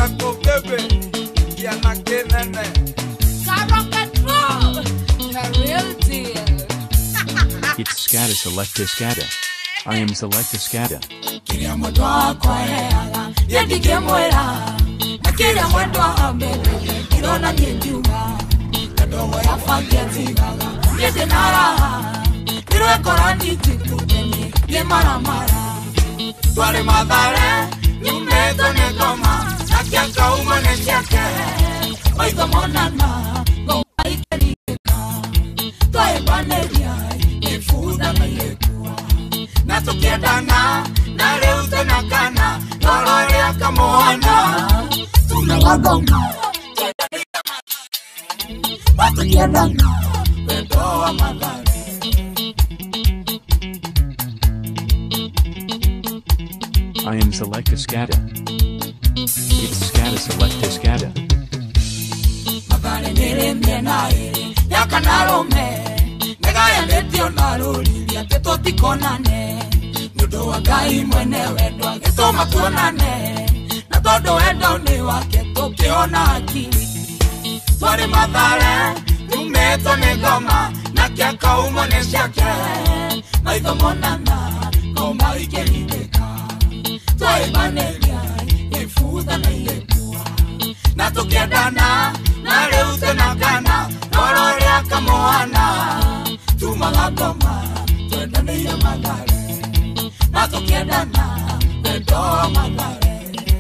Kakokebe, Yanakenene. Karokatrol, the real deal. It's Scada Selecta Scada. I am Selecta Scada. Kiriamo doa kwa heaga, yendike mwera. Kiriamo doa mbele, kirona nyejuga. Kadogo ya fagia zigaga, yende nara. Kirwe korani tikuteni, ye mara mara. Tuare madare, nyumeto negoma. Nakia kauma nesiake, oigo monana. Go aikerika, tuare baneria. Ifuda na yekua. Na tukiendana, na leuze na kana. Lorore ya kamoana. Tunawagoma. Watu kiendana, wedoa magari. I am Selecta Scada. It's Scada Selecta Scada. Magari nere miena ere, yaka narome. Negaya netio naruri, yate toti konane. Nudo wagai mwene wedo, agesoma tuonane. Na todo wedo ni wake toke ona akili. Swari madhare, numeto negoma. Na kia kaumo nesiake. Maigo monana, koma ikelibeka. Twai banelia, yefuda na yekua. Na tukiendana, na leuze na kana. Lorore ya kamoana. Tumagagoma, tuendane ya magare. Na tukiendana, wedoa magare.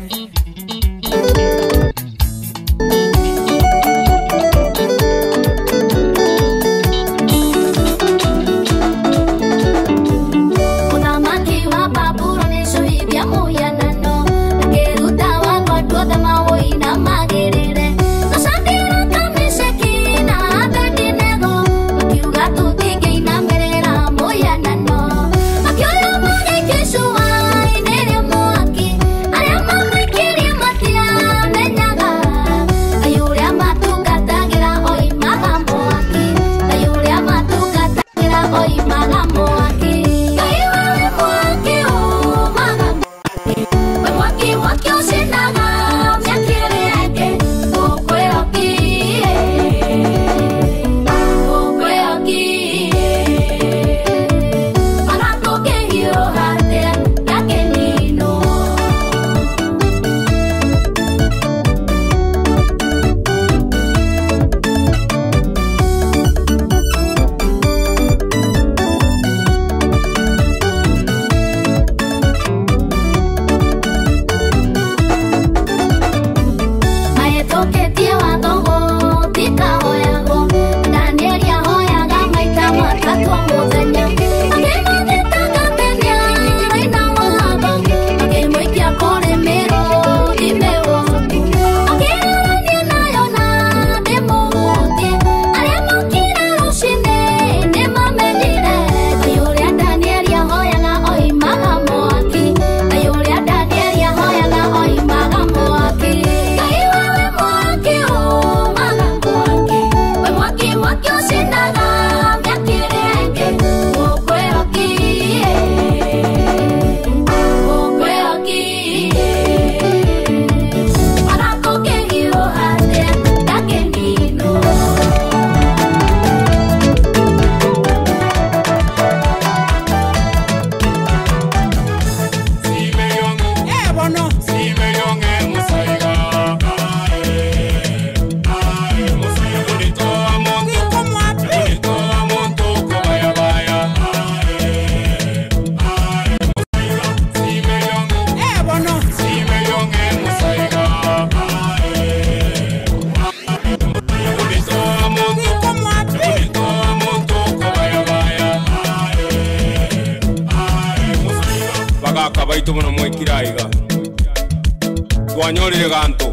Tuanyolile ganto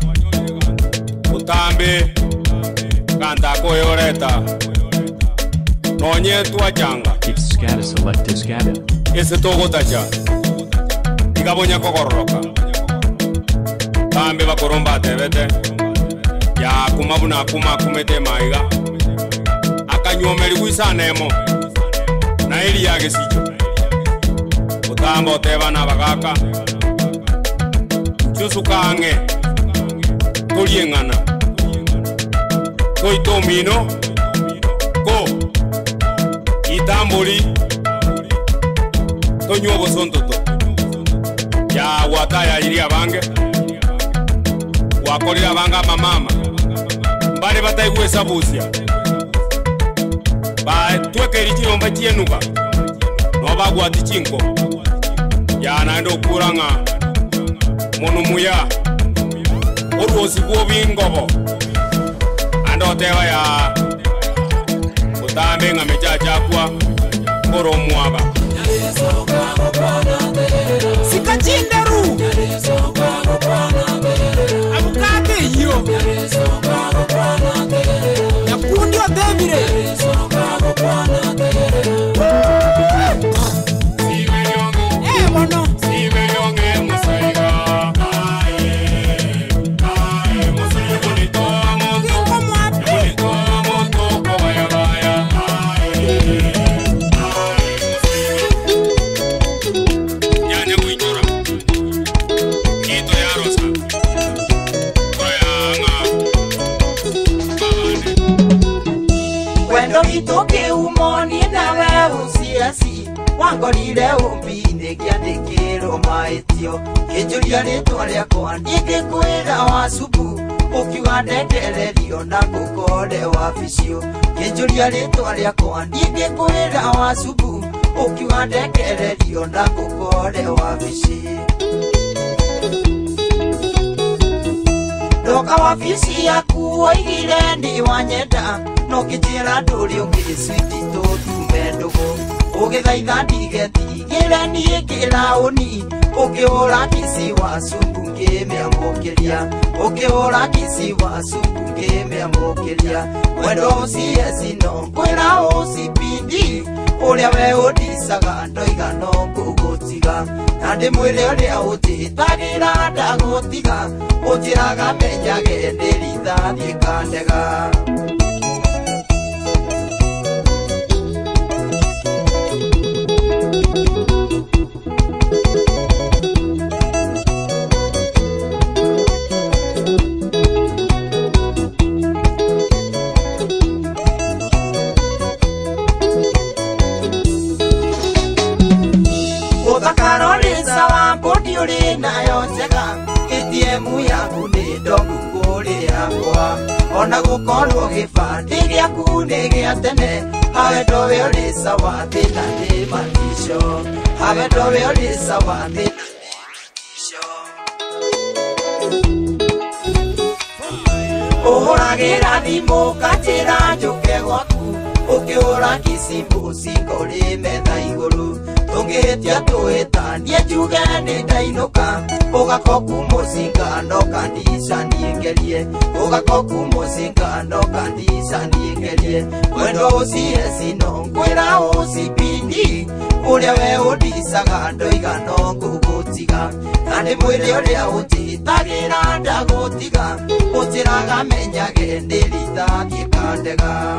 utambe kanta koyoreta nonye tuachanga. It's Scada Selecta Scada. Ese togo tacha igabonya kokoroka tambe bakoromba tebete ya kumabuna kuma kumete maiga akanyomeri kuisanemo na ili yake sicho utambo teba na bagaka chusu kange Toliengana Koi Tomino Ko Itamboli Tonyo Bosontoto Ya wataya iri abange Wakorira abanga mamama Mbare bataigwe sabusia Ba tweke ichiromba chienuka No bagwati chinko Ya nando kuranga Mono muya Oruosi kuo bingobo Ando tewa ya Utambe nga mechacha kwa Koro muaba Sikachindaru Abukate yo Yakundi wa debire mono Toke umoni na we usiasi Wangorire umbinde kia dekero maetio Kejuria leto leko andike kweda wa subu Ukiwa ndekererio na kukode wa fisio Kejuria leto leko andike kweda wa subu Ukiwa ndekererio na kukode wa fisio Doka wa fisi ya kuwa igire ndi wanyenda No kitira nduri ungiri switi to tumendogo Ugithaitha ndigetigire nie kirauni Ukiora kisi wa sungu ngimiamukiria Ukiora kisi wa sungu ngimiamukiria Wendo usiesi no kwira usipindi Uria we udisaga ndoiga no kugutiga Nandi mwire uria utitagira ndagutiga Utiraga menyage ndiritha thikandega Karolisa wa bodi uri na yonjega Itiemu yaku ni ndongu kuri yakwa Ona gukorwo gibandi giaku ni gia tene Hawe ndowe uri sawa thina ni matisho Hawe ndowe uri sawa thina ni matisho Uhuragira thimu katira njuke gwaku Ukiura kisimbu singori metha iguru Tungihitia tuitanie njuge ni ndainuka Ugakoku musinga ndoka ndisa niengerie Ugakoku musinga ndoka ndisa niengerie Wendo usiesi no nkwira usipindi Uria we udisaga ndoiga no ngugutiga Nandi mwiri uria utitagira ndagutiga Utiraga menyage ndiritha thiekandega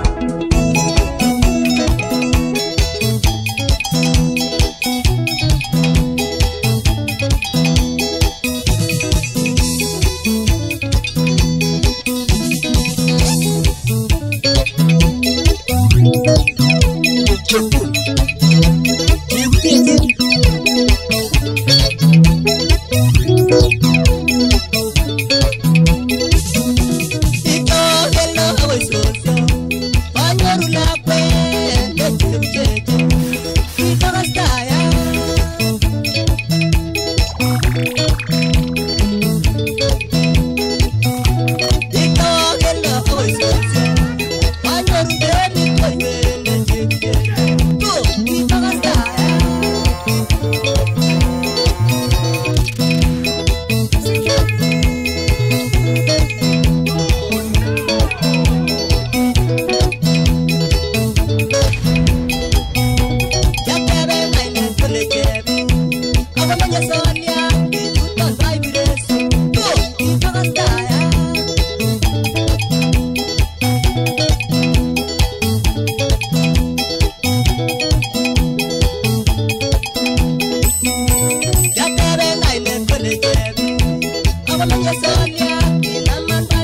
Sonia,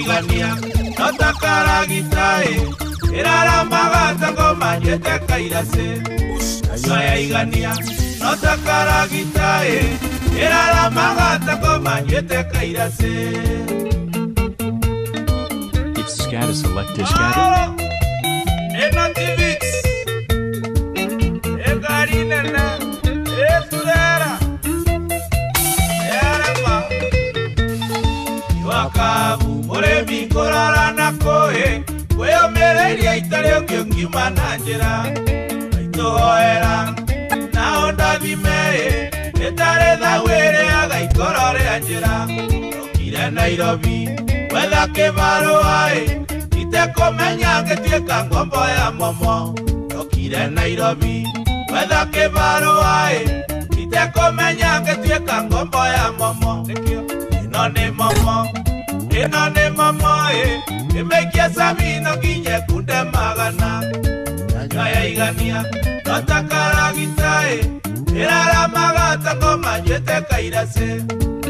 igania notakara gitae irara magata ngoma nyete kairase Soya igania notakara gitae irara magata ngoma nyete kairase It's Scada Selecta Scada. Enativix Egarinena Efurera Erama Iwakabu Moremi Korara Nakoe Weo Mereria Italio Kyongima Nanjera Aitoera Naonda Vimee Etare da Were Aga Ikorore Anjera Okire Nairobi Weda Kebaro Ae Ite komenya ngetieka ngombo ya momo Yokire Nairobi Weda Kebaro Ae Ite komenya ngetieka ngombo ya momo Inone momo Inone momo Imekia sabino kinye kunde magana Nyaya igania Notakara gitae Irara magata koma nyete kairase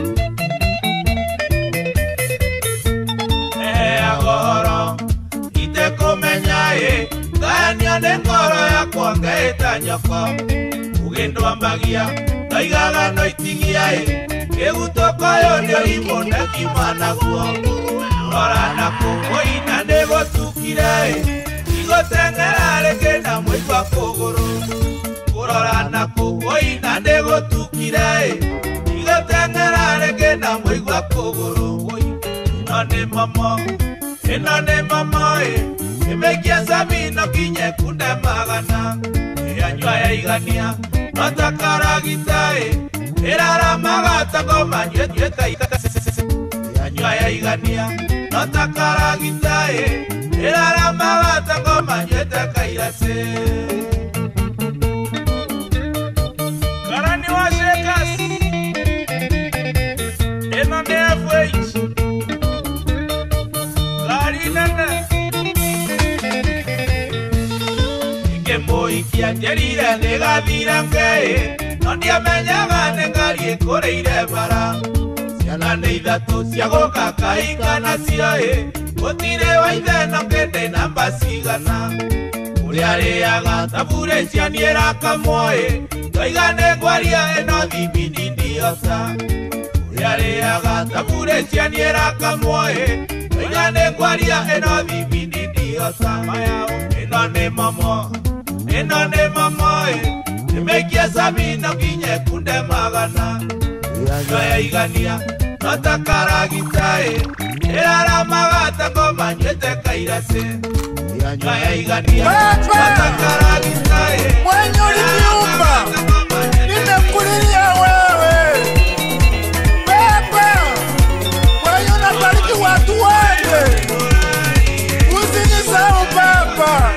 Agoro Ite komenya Ganya nengoro ya kuanga etanyoko Ugendo ambagia Naigaga noitigia Egutoko yonyo imone kimana guo Rora nako Oina nego tukire Igo tengerare kena mwikwa kogoro Rora nako Oina nego tukire Igo tengerare kena mwikwa kogoro Inone mamo Imekia sabino kinye kunde magana Eanywa ya igania Notakara gitae Irara magata goma nyeta Eanywa ya igania Notakara gitae Irara magata goma nyeta kairase Karani wa shekas Inone FH Ikia njerire negathira ngai Nondia menyaga nengari ikoreire bara Ciana nĩ ithatu cia gũka kaingana cio Gũtirĩ wa ithe no kende namba cigana Ũrĩa arĩaga tabure cianiĩra kamwe Ndoiga nĩ ngwaria ĩno thibindi ndiota Ũrĩa arĩaga tabure cianiĩra kamwe Ndoiga nĩ ngwaria ĩno thibindi ndiota Ĩno nĩ momo Inone mamo Imekia sabino kinye kunde magana Yoya igania Notakara gitae Irara magata ngoma nyete kairase Yoya igania Notakara gitae Mwenye uliniumba Nimekulilia wewe Baba Mwenye unabariki watu wote Usinisahau baba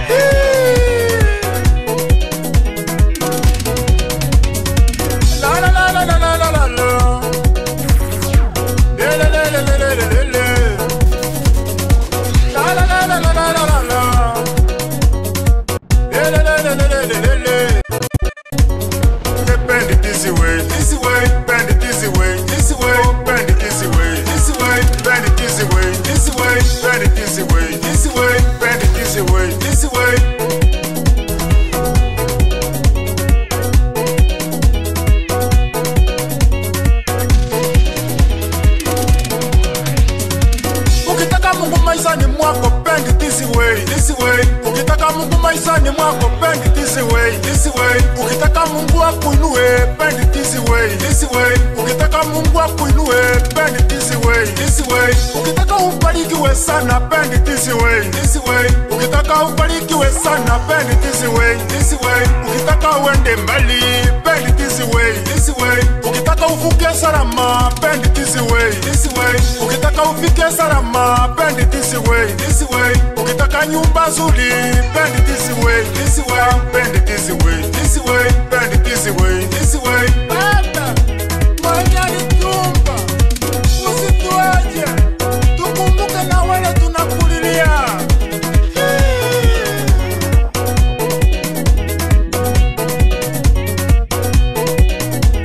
Ukitaka Mungu akuinue, bend it this way, this way. Ukitaka Mungu akuinue, bend it this way, this way. Ukitaka ubarikiwe sana, bend it this way, this way. Ukitaka ubarikiwe sana, bend it this way, this way. Ukitaka uende mbali, bend it this way, this way. Ukitaka uvuke salama, bend it this way, this way. Ukitaka ufike salama, bend it this way, this way. Ukitaka nyumba nzuri, bend it this way, this way. Bend it this way, this way. Bend it this way, this way. Baba, mwenye nyumba, usituache, tukumbuke na wale tunakulilia.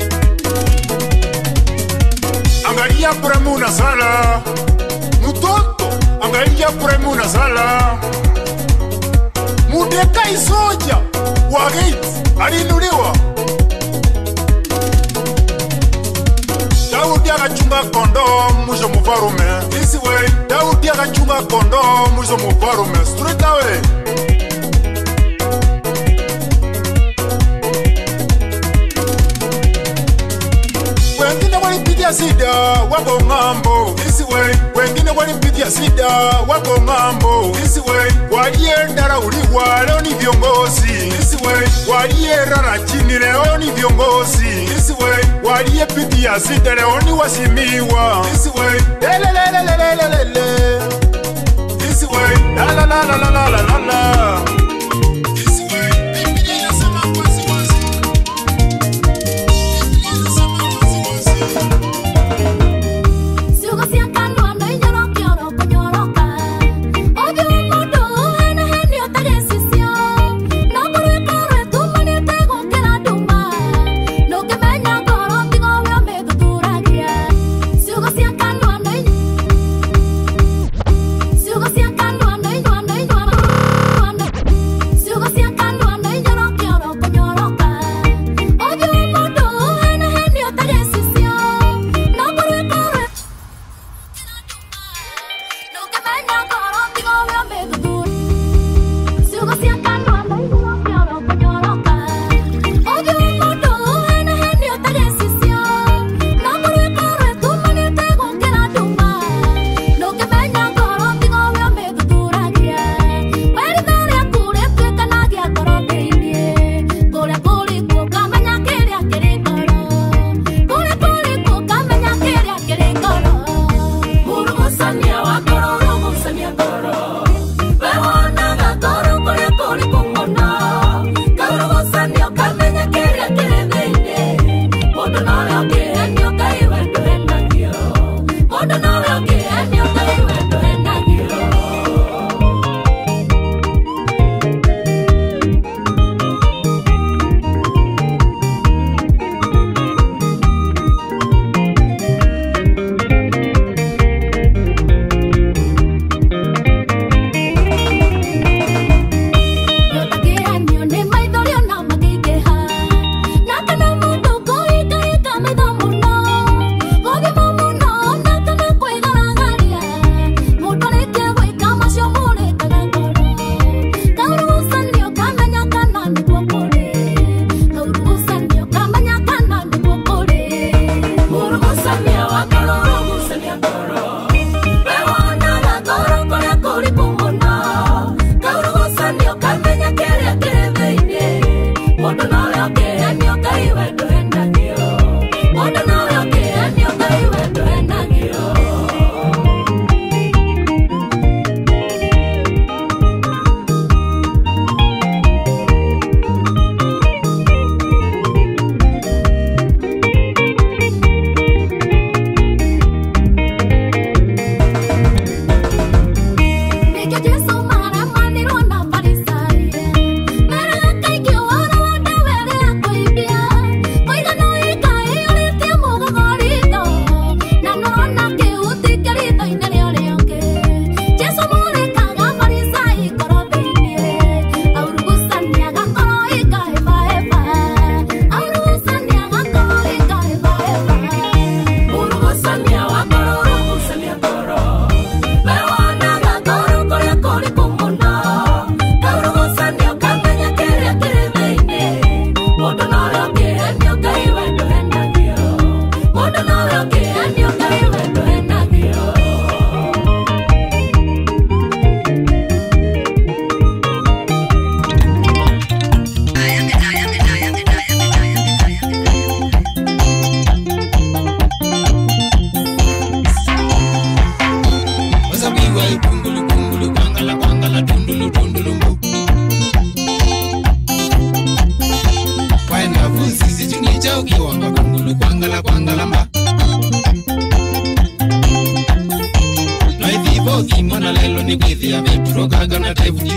Angalia Bramuna Sala, mtoto ya Premuna Sala Mudeka isoja wa gate alinuliwa Daudi akachunga kondoo mwisho mfarume This way Daudi akachunga kondoo mwisho mfarume Straight away Wengine walipitia sida wako ngambo This way Wengine walipitia sida wako ngambo This way Walienda uliwa leo ni viongozi This way Waliera na chini leo ni viongozi This way Waliyepitia sida leo ni wasimiwa This way Lelelelelelelele This way La la la la la la la la This way Biblia inasema wazi wazi Biblia inasema wazi wazi Sugo siaka no ando inyoro kioro konyoroka Odio modo hene hene otage sisio No kore kore tu mani tego kera dumba No que menya koro tigo weo me tuturagia Sugo siaka no ando Sugo siaka no ando Sugo siaka no ando inyoro kioro konyoroka Odio modo hene hene otage sisio No kore kore No que venga coro, digo veo me tutur. Sigo siacando ando y no quiero coñoroca. Odio un moto, hene hene otra decisión. No corre corre, tu mani tengo que la tumba. No que venga coro, digo veo me tutura guía. Pero dale a cure que canagia coro te indie. Cure cuca maña quería querer coro. Cure cuca maña quería querer coro. Urugusania wa coro, urugusania coro. Bewana ga coro, core pumona. Urugusania kamenya quería querer vende. Modo no veo que enio caigo en tu enagio. Modo no veo que enio caigo en tu enagio. Yo te quiero ni un mai dorio na makigeha. Nakana mundo koi kai kame damuno. Oge mamuno nakana koi garagaria. Mundo le que voy kama sio mure tagangoro. Kauru sanyo kamanya kana ni kokore. Kauru sanyo kamanya kana ni kokore. Muru sanyo akoro sanyo akoro. Bewana ga koro kore pumona. Kauru sanyo kamenya kere kere veine. Modo no veo que enio caigo en tu enagio. Modo no veo que enio caigo en tu enagio. Meke jesu mara maniro na parisai. Mera kai ki ora wada vere akoibia. Koiga no ikai ore te moga gorito. Nano na ke uti kerito indere ore oke. Jesu more kaga parisai koro bine. Auru gusania ga koro ikai baeba. Auru gusania ga koro ikai baeba. Uru gusania wa koro gusania koro. Bewana ga koro kore pumona. Kauru gusania kamenya kere kere veine. Modo no veo que enio caigo en tu enagio. Modo no veo que enio caigo en tu enagio. Wasabiwa ikungulu kungulu kwangala kwangala tundulu tundulu mbu. Waenda vuzizi chunicha ukiwanga kungulu kwangala kwangala mba. Noivivo kimona lelo ni kwithi ya vepuro kaga na tevuji.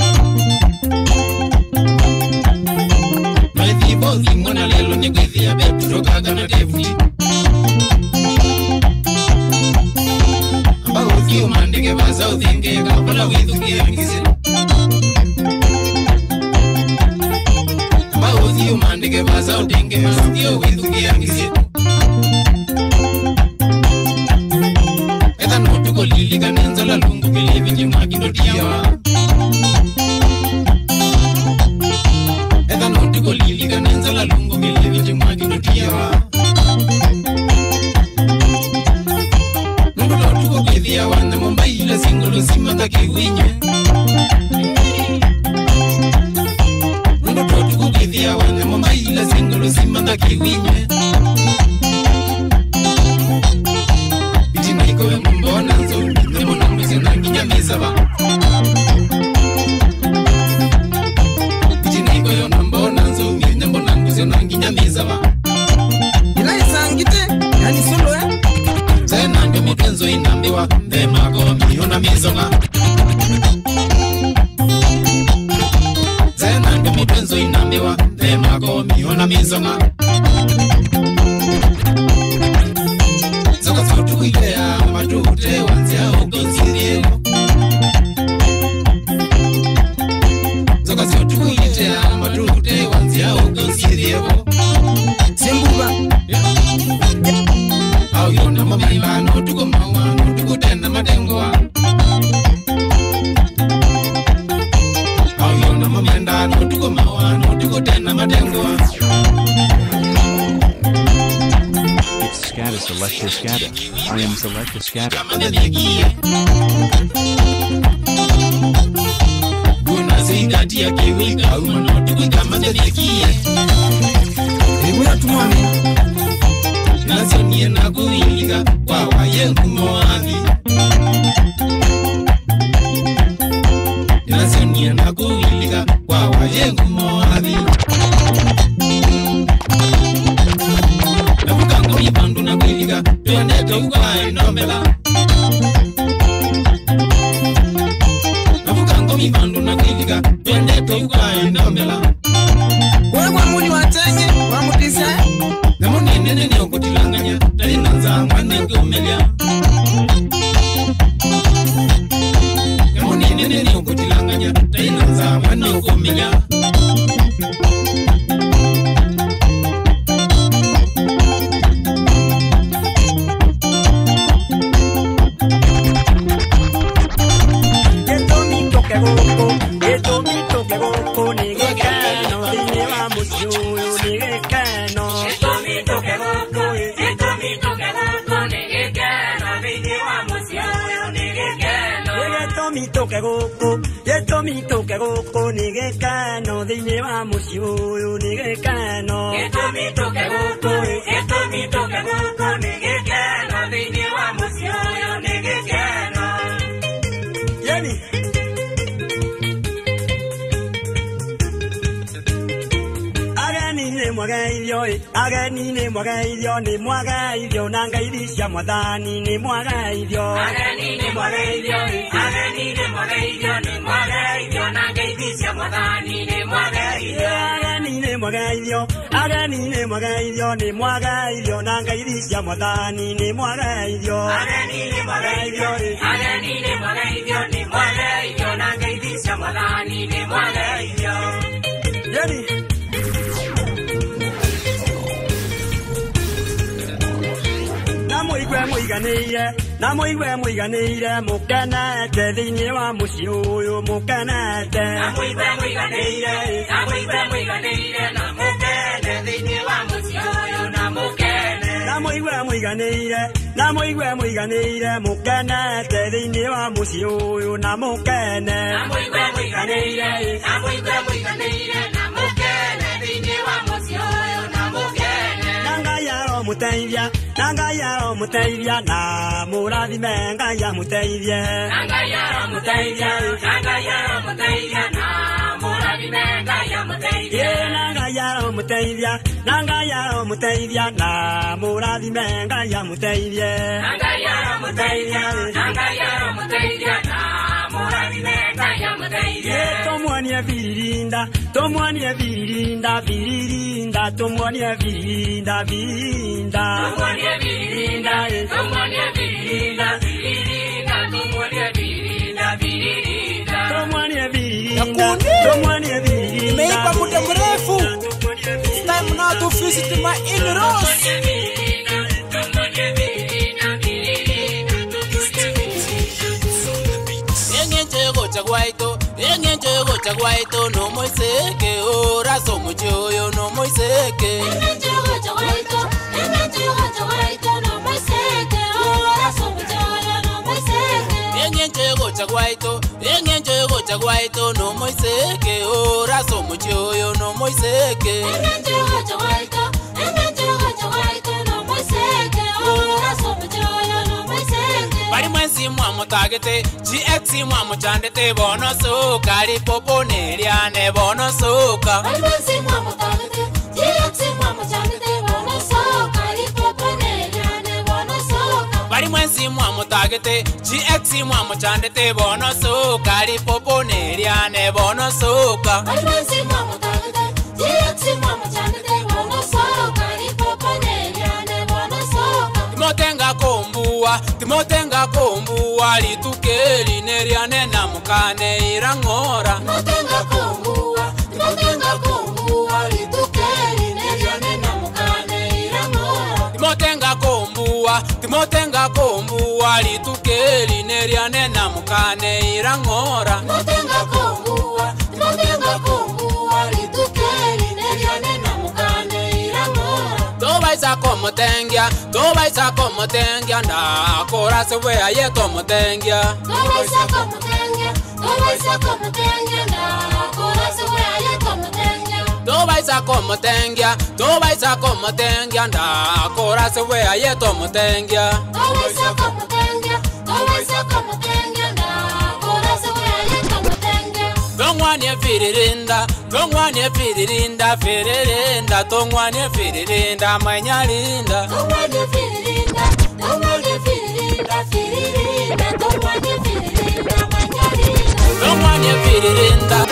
Noivivo kimona lelo ni kwithi ya vepuro kaga na tevuji. Ambao Bauti umandike baza uthinge kapala withuki angisi Bauti umandike baza uthinge kapala withuki angisi Eta notu kolili kanenza la lungu kilivi jimakindo diawa Eta notu kolili kanenza la lungu kilivi jimakindo diawa Nungu lotu kokethia wana mombaila singolo simata kiwinye Nungu lotu kokethia wana mombaila singolo simata kiwinye Itina iko ya mbona nzo Nemo na mbisi na kinyamiza ba Itina iko ya mbona nzo Nemo na mbisi na kinyamiza ba Ila isangite Yani solo ya Zena ndio mitenzo inambiwa Ndema gomi una mizonga Zena ndio mitenzo inambiwa Ndema gomi una mizonga Zoka zotu ilea matute wanzia ugonsirio Zoka zotu ilea matute wanzia ugonsirio Simbuba Au yona mamila no tuko mawa no tuko tena madengoa Au yona mamenda no tuko mawa no tuko tena madengoa It's Scada Selector Scada. I am Selector Scada. Buna zingatia kiwika umano tuko kama ndekia Hebu ya tumwami Nasonie na kuiliga kwa wayengu moavi Nasonie na kuiliga kwa wayengu moavi Nafukango mipandu na kuiliga tuendete ukwai nombela Nafukango mipandu na kuiliga tuendete ukwai nombela Kwa muni watenge wamutisa Namoni nene ni okutilanganya Tali nanza mwane kumelia Namoni nene ni okutilanganya Tali nanza mwane kumelia Eto mito que goco ni gekano Dine vamos yuyu ni gekano Eto mito que goco ni gekano Dine vamos yuyu ni gekano Eto mito que goco ni gekano Dine vamos yuyu ni gekano Eto mito que goco ni gekano Dine vamos yuyu ni gekano Yeni Agani ne mwaga ilio ni mwaga ilio nanga ilisha mwadhani ni mwaga ilio Agani ne mwaga ilio ni mwaga ilio nanga ilisha mwadhani ni mwaga ilio Agani ne mwaga ilio ni mwaga ilio nanga ilisha mwadhani ni mwaga ilio Agani ne mwaga ilio ni mwaga ilio nanga ilisha mwadhani ni mwaga ilio Yani Namo igwe muiganire mukenete thini wa muci uyu mukenete Namo igwe muiganire na mukene thini wa muci uyu na mukene Namo igwe muiganire mukenete thini wa muci uyu na mukene Namo igwe muiganire na mukene thini wa muci uyu na mukene Nanga yaro muteithia na murathime ngaya muteithie Nanga yaro muteithia na murathime ngaya muteithie Nanga yaro muteithia na murathime ngaya muteithie Nanga yaro muteithia na murathime ngaya muteithie Tomwanie virinda Tomwanie virinda Tomwanie virinda Tomwanie virinda Nakundi nimeipa muda mrefu. It's time now to visit my in-laws. Engenjego chagwaito no moiseke ora somo choyo no moiseke. Engenjego chagwaito no moiseke ora somo choyo no moiseke. Engenjego chagwaito no moiseke ora somo choyo no moiseke. Engenjego chagwaito no moiseke ora somo choyo no moiseke. Bari mwensi mwa mutagete GX mwa muchandete bono soka ali popo neliane bono soka. Bari mwensi mwa mutagete GX mwa muchandete bono soka ali popo neliane bono soka. Bari mwensi mwa mutagete GX mwa muchandete bono soka ali popo neliane bono soka. Bari mwensi mwa mutagete GX mwa muchandete bono soka ali popo neliane bono soka. Timotenga kombuwa litukeli neriane na mukane irangora. Timotenga kombuwa litukeli neriane na mukane irangora. Timotenga kombuwa litukeli neriane na mukane irangora. Timotenga kombuwa litukeli neriane na mukane irangora. Tobaisa komotengia na korase wea ye komotengia. Tobaisa komotengia na korase wea ye komotengia. Tobaisa komotengia na korase wea ye komotengia. Tobaisa komotengia na korase wea ye komotengia. Tongwane firirinda tongwane firirinda manyalinda. Tongwane firirinda tongwane firirinda.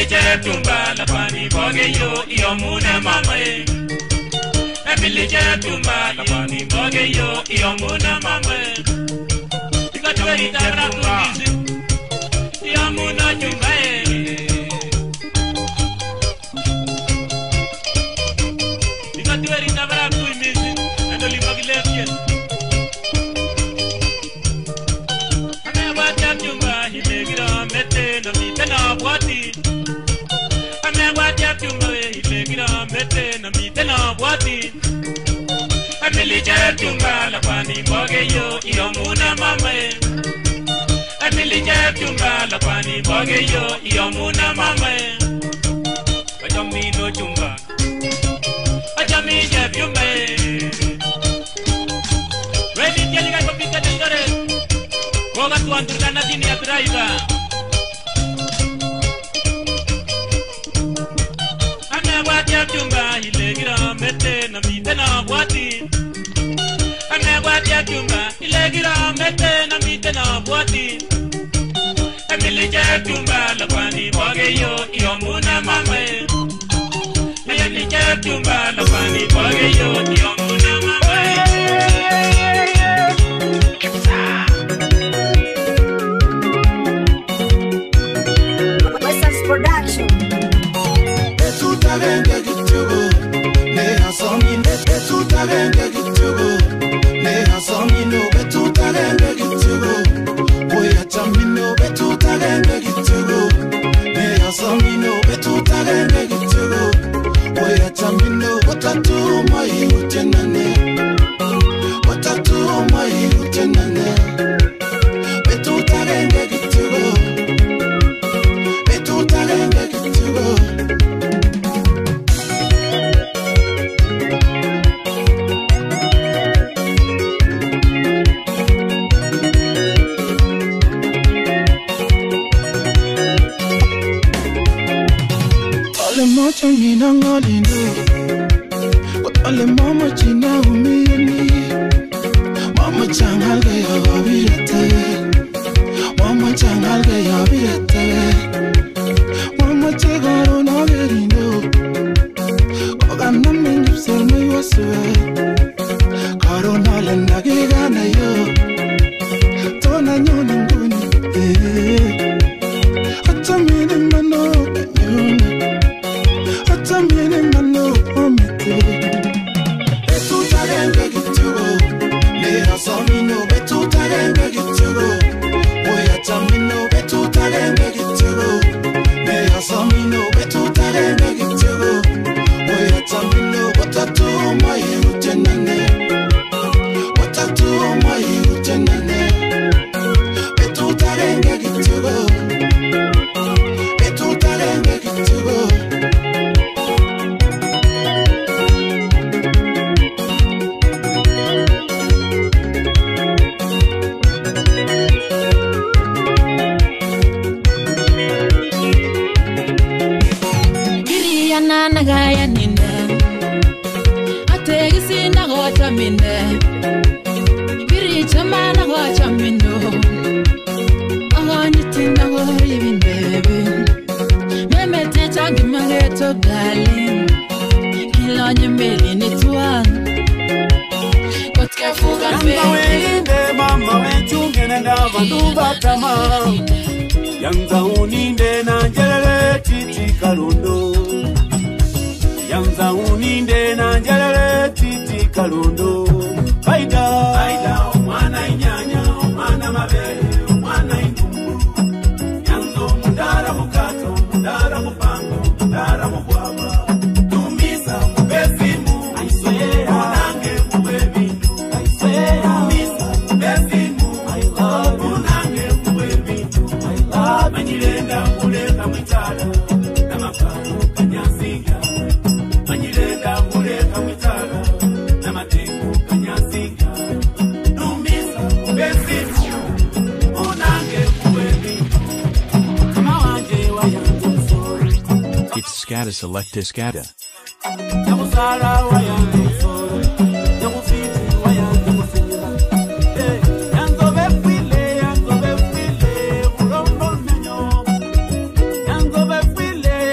Emiliche tumba la pani boge yo iomuna mamae. Emiliche tumba la pani boge yo iomuna mamae. Ikatweri tabra kumisi iomuna chumbae. Ikatweri tabra kumisi andoli bagile fiel. Ame wata chumba hilegira mete na mitena bwati. Ame wata chumba hilegira mete na mitena bwati. Emiliche tumba la pani boge yo iomuna mamae. Emiliche tumba la pani boge yo iomuna mamae. Ajami no chumba, ajami je chumba. Ready tiali kai kopita dengare. Koga tuan turkana dini atraiba. Ame wati chumba ilegira mete na mitena bwati. Ame wati chumba ilegira mete na mitena bwati. Emiliche tumba la pani boge yo iomuna mamae. Emiliche tumba la pani boge yo iomuna mamae. Westside Production. Etutagenge gitugo, neha songi etutagenge gitugo, neha songi no etutagenge gitugo, oya chamino etutagenge gitugo, neha songi no etutagenge gitugo, oya chamino watatu mai utenane, watatu mai utenane, etutagenge gitugo, etutagenge gitugo. Mocha ngina ngalindo, wale mama china umieni, mama changal ke yabirete, mama changal ke yabirete, mama chegaro na gerindo, kogana mengi sema yoswe, karona lenda gana yo, tona nyoni nguni, hata mimi mano nyoni. También mano omete. Etutagenge gitugo, neha somino betutagenge gitugo. Oya tamino betutagenge gitugo, neha somino betutagenge gitugo. Oya tamino watatu mai utenane, watatu mai utenane. Betutagenge gitugo, betutagenge gitugo. Nagaya ninde Ategi na gocha minde Biri chama na gocha mindo Agani na gori bindebe Meme te changi mangeto darling Kilo nyembeli ni tuan Kotka fuga Yanza mama wechunge na ndava nubatama Yanza uninde na njelele titi karundo Yanza uninde na njelele titi karundo Baida omwana inyanya omwana mabele omwana ingungu Yanzo mundara mukato mundara mupango mundara mubwaba Tumisa mubesimu aiswea unange mubebindu aiswea Tumisa mubesimu I love unange mubebindu I love Manyilenda muleka mwitala na makano kanyasinga Manyilenda muleka mwitala na mateko kanyasinga Tumisa mubesimu unange mubebindu Kama wanje wayangu sori It's Scada Selecta Scada. Yamusara wayangu sori Yamufiti wayangu musila Yanzo befile Mulombo menyo Yanzo befile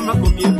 makomie